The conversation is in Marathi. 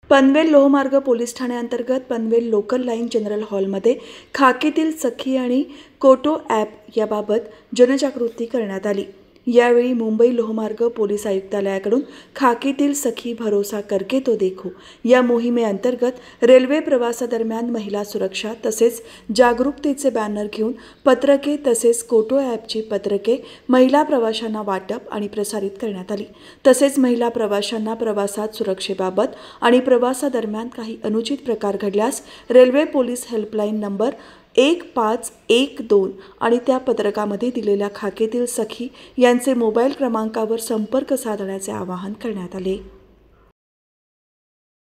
पनवेल लोहमार्ग पोलीस ठाण्याअंतर्गत पनवेल लोकल लाईन जनरल हॉलमध्ये खाकीतील सखी आणि कोटो ॲप याबाबत जनजागृती करण्यात आली। यावेळी मुंबई लोहमार्ग पोलीस आयुक्तालयाकडून खाकीतील सखी भरोसा करके तो देखो या मोहिमेअंतर्गत रेल्वे प्रवासादरम्यान महिला सुरक्षा तसेच जागरूकतेचे बॅनर घेऊन पत्रके तसेच कोटो ॲपची पत्रके महिला प्रवाशांना वाटप आणि प्रसारित करण्यात आली। तसेच महिला प्रवाशांना प्रवासात सुरक्षेबाबत आणि प्रवासादरम्यान काही अनुचित प्रकार घडल्यास रेल्वे पोलीस हेल्पलाईन नंबर 1512 आणि त्या पत्रकामध्ये दिलेल्या खाकेतील सखी यांचे मोबाईल क्रमांकावर संपर्क साधण्याचे आवाहन करण्यात आले।